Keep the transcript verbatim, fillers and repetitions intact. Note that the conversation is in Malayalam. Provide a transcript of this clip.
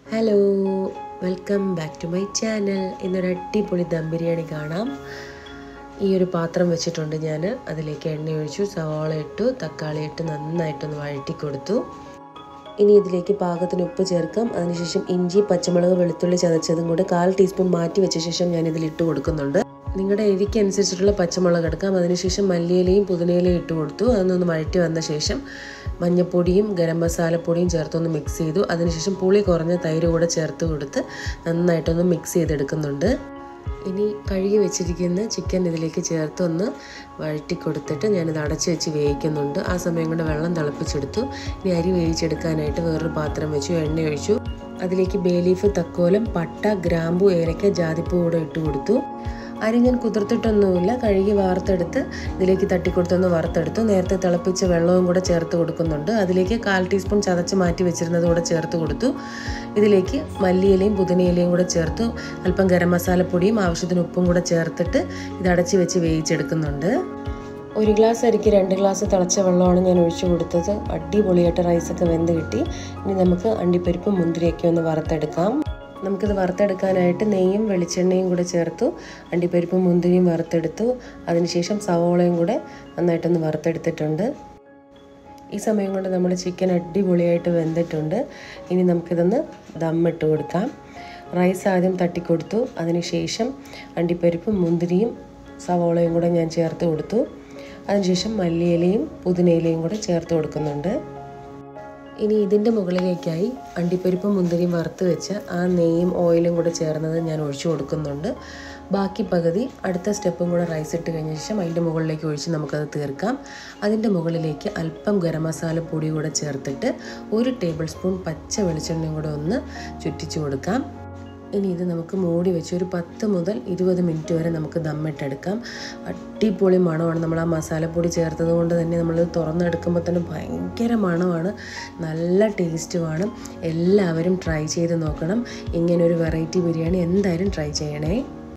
Hello, welcome back to my channel. ഇന്നൊരു അടിപൊളി ദം ബിരിയാണി കാണാം. ഈ ഒരു പാത്രം വെച്ചിട്ടുണ്ട് ഞാൻ. അതിലേക്ക് എണ്ണ ഒഴിച്ചു, സവാള ഇട്ടു, തക്കാളി ഇട്ട് നന്നായിട്ടൊന്ന് വഴറ്റി കൊടുത്തു. ഇനി ഇതിലേക്ക് പാകത്തിന് ഉപ്പ് ചേർക്കാം. അതിനുശേഷം ഇഞ്ചി, പച്ചമുളക്, വെളുത്തുള്ളി ചതച്ചതും കൂടെ കാൽ ടീസ്പൂൺ മാറ്റി വെച്ച ശേഷം ഞാൻ ഇതിൽ ഇട്ട് കൊടുക്കുന്നുണ്ട്. നിങ്ങളുടെ എരിക്ക് അനുസരിച്ചിട്ടുള്ള പച്ചമുളക് എടുക്കാം. അതിനുശേഷം മല്ലിയിലയും പുതിനയിലയും ഇട്ട് കൊടുത്തു. അതൊന്ന് വഴറ്റി വന്ന ശേഷം മഞ്ഞൾപ്പൊടിയും ഗരം മസാലപ്പൊടിയും ചേർത്തൊന്ന് മിക്സ് ചെയ്തു. അതിനുശേഷം പുളി കുറഞ്ഞ തൈര് കൂടെ ചേർത്ത് കൊടുത്ത് നന്നായിട്ടൊന്ന് മിക്സ് ചെയ്തെടുക്കുന്നുണ്ട്. ഇനി കഴുകി വെച്ചിരിക്കുന്ന ചിക്കൻ ഇതിലേക്ക് ചേർത്ത് ഒന്ന് വഴറ്റി കൊടുത്തിട്ട് ഞാനിത് അടച്ച് വെച്ച് വേവിക്കുന്നുണ്ട്. ആ സമയം കൊണ്ട് വെള്ളം തിളപ്പിച്ചെടുത്തു. ഇനി അരി വേവിച്ചെടുക്കാനായിട്ട് വേറൊരു പാത്രം വെച്ചു, എണ്ണ ഒഴിച്ചു. അതിലേക്ക് ബേ ലീഫ്, തക്കോലം, പട്ട, ഗ്രാമ്പു, ഏലക്ക, ജാതിപ്പൂ കൂടെ ഇട്ട് കൊടുത്തു. അരി ഞാൻ കുതിർത്തിട്ടൊന്നുമില്ല, കഴുകി വാർത്തെടുത്ത് ഇതിലേക്ക് തട്ടിക്കൊടുത്തൊന്ന് വറുത്തെടുത്തു. നേരത്തെ തിളപ്പിച്ച വെള്ളവും കൂടെ ചേർത്ത് കൊടുക്കുന്നുണ്ട്. അതിലേക്ക് കാൽ ടീസ്പൂൺ ചതച്ച് മാറ്റി വെച്ചിരുന്നത് കൂടെ ചേർത്ത് കൊടുത്തു. ഇതിലേക്ക് മല്ലിയിലയും പുതിനയിലയും കൂടെ ചേർത്തു. അല്പം ഗരം മസാലപ്പൊടിയും ആവശ്യത്തിന് ഉപ്പും കൂടെ ചേർത്തിട്ട് ഇത് അടച്ച് വെച്ച് വേവിച്ചെടുക്കുന്നുണ്ട്. ഒരു ഗ്ലാസ് അരിക്ക് രണ്ട് ഗ്ലാസ് തിളച്ച വെള്ളമാണ് ഞാൻ ഒഴിച്ചു കൊടുത്തത്. അടിപൊളിയായിട്ട് റൈസൊക്കെ വെന്ത് കിട്ടി. ഇനി നമുക്ക് അണ്ടിപ്പരിപ്പും മുന്തിരിയൊക്കെ ഒന്ന് വറുത്തെടുക്കാം. നമുക്കിത് വറുത്തെടുക്കാനായിട്ട് നെയ്യും വെളിച്ചെണ്ണയും കൂടെ ചേർത്തു. അണ്ടിപ്പരിപ്പും മുന്തിരിയും വറുത്തെടുത്തു. അതിനുശേഷം സവോളയും കൂടെ നന്നായിട്ടൊന്ന് വറുത്തെടുത്തിട്ടുണ്ട്. ഈ സമയം കൊണ്ട് നമ്മുടെ ചിക്കൻ അടിപൊളിയായിട്ട് വെന്തിട്ടുണ്ട്. ഇനി നമുക്കിതൊന്ന് ദമ്മിട്ട് കൊടുക്കാം. റൈസ് ആദ്യം തട്ടിക്കൊടുത്തു. അതിനുശേഷം അണ്ടിപ്പരിപ്പും മുന്തിരിയും സവോളയും കൂടെ ഞാൻ ചേർത്ത് കൊടുത്തു. അതിനുശേഷം മല്ലിയിലയും പുതിനയിലയും കൂടെ ചേർത്ത് കൊടുക്കുന്നുണ്ട്. ഇനി ഇതിൻ്റെ മുകളിലേക്കായി അണ്ടിപ്പരിപ്പും മുന്തിരിയും വറുത്ത് വെച്ച് ആ നെയ്യും ഓയിലും കൂടെ ചേർന്നത് ഞാൻ ഒഴിച്ചു കൊടുക്കുന്നുണ്ട്. ബാക്കി പകുതി അടുത്ത സ്റ്റെപ്പും കൂടെ റൈസ് ഇട്ട് കഴിഞ്ഞ ശേഷം അതിൻ്റെ മുകളിലേക്ക് ഒഴിച്ച് നമുക്കത് തീർക്കാം. അതിൻ്റെ മുകളിലേക്ക് അല്പം ഗരം മസാല പൊടി കൂടെ ചേർത്തിട്ട് ഒരു ടേബിൾ സ്പൂൺ പച്ച വെളിച്ചെണ്ണയും കൂടെ ഒന്ന് ചുറ്റിച്ച് കൊടുക്കാം. ഇനി ഇത് നമുക്ക് മൂടി വെച്ച് ഒരു പത്ത് മുതൽ ഇരുപത് മിനിറ്റ് വരെ നമുക്ക് ദമ്മിട്ടെടുക്കാം. അടിപൊളി മണമാണ്. നമ്മൾ ആ മസാലപ്പൊടി ചേർത്തത് കൊണ്ട് തന്നെ നമ്മൾ തുറന്നെടുക്കുമ്പോൾ തന്നെ ഭയങ്കര മണമാണ്, നല്ല ടേസ്റ്റുമാണ്. എല്ലാവരും ട്രൈ ചെയ്ത് നോക്കണം. ഇങ്ങനൊരു വെറൈറ്റി ബിരിയാണി എന്തായാലും ട്രൈ ചെയ്യണേ.